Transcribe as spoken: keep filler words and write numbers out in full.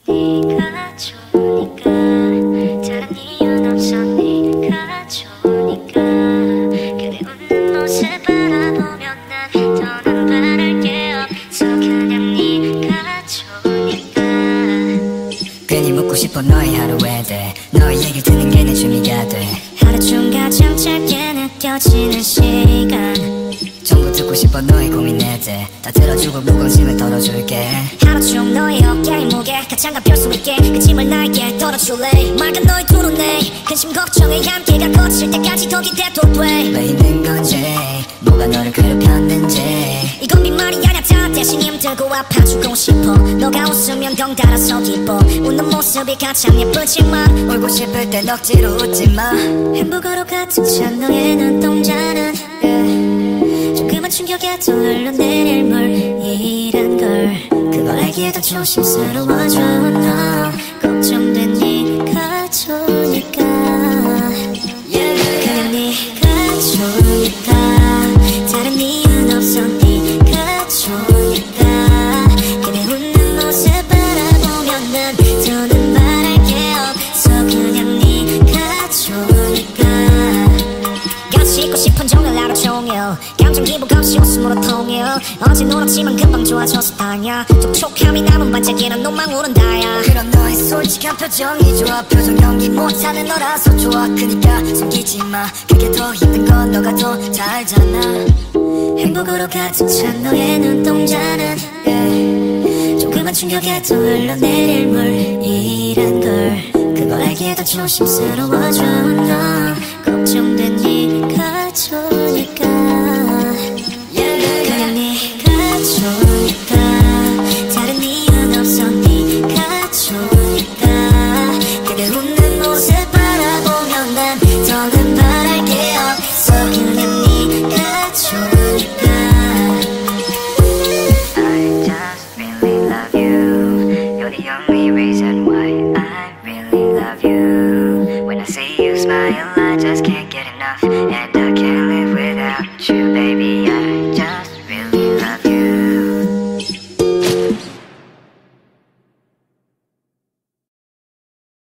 네가 좋으니까 다른 이유는 없어. 네가 좋으니까 그대 웃는 모습 바라보면 난 더는 바랄 게 없어. 그냥 네가 좋으니까. 괜히 묻고 싶어 너의 하루에 대해. 너의 얘기를 듣는 게 내 취미가 돼. 하루 중 가장 짧게 느껴지는 시간. 전부 듣고 싶어 너의 고민에 대해. 다 들어주고 무거운 짐을 덜어줄게. 하루 중 너의 어깨의 무게 가장 가벼울 수 있게 그 짐을 나에게 덜어줄래. 맑은 너의 토론에 근심 걱정에 함께가 거칠 때까지 더 기대도 돼. 왜 있는 건지 뭐가 너를 괴롭혔는지. 이건 빈말이 아냐 다 대신 힘들고 아파주고 싶어. 너가 웃으면 덩달아서 기뻐. 웃는 모습이 가장 예쁘지만 울고 싶을 땐 억지로 웃지마. 행복으로 가득 찬 너의 눈동자는 yeah. 조그만 충격에도 흘러내릴 물이란 걸. 그걸 알기에도 조심스러워져. 너 걱정돼. 네가 좋으니까 그냥 네가 좋으니까 다른 이유는 없어. 네가 좋으니까 그대 웃는 모습 바라보면 난 더는 바랄 게 없어. 그냥 네가 좋으니까. 같이 있고 싶은 종일 하루 종일 감정 기복 없이 웃음으로 통일. 어제 놀았지만 금방 좋아져서 다냐. 촉촉함이 남은 반짝이는 눈망 오른다야. 그런 너의 솔직한 표정이 좋아. 표정 연기 못하는 너라서 좋아. 그니까 숨기지마. 그게 더 힘든 건 너가 더 잘 알잖아. 행복으로 가득 찬 너의 눈동자는 yeah. 조그만 충격에도 흘러내릴 물이란 걸. 그걸 알기에도 조심스러워져. 너 걱정돼. 네가 좋으니까 그냥 네가 좋으니까 다른 이유는 없어. 네가 좋으니까 그대 웃는 모습 바라보면 난 더는 바랄 게 없어. 그냥 네가 좋으니까. I just really love you. You're the only reason why I really love you. When I see you smile I just can't get enough. And I can't live without you, baby. I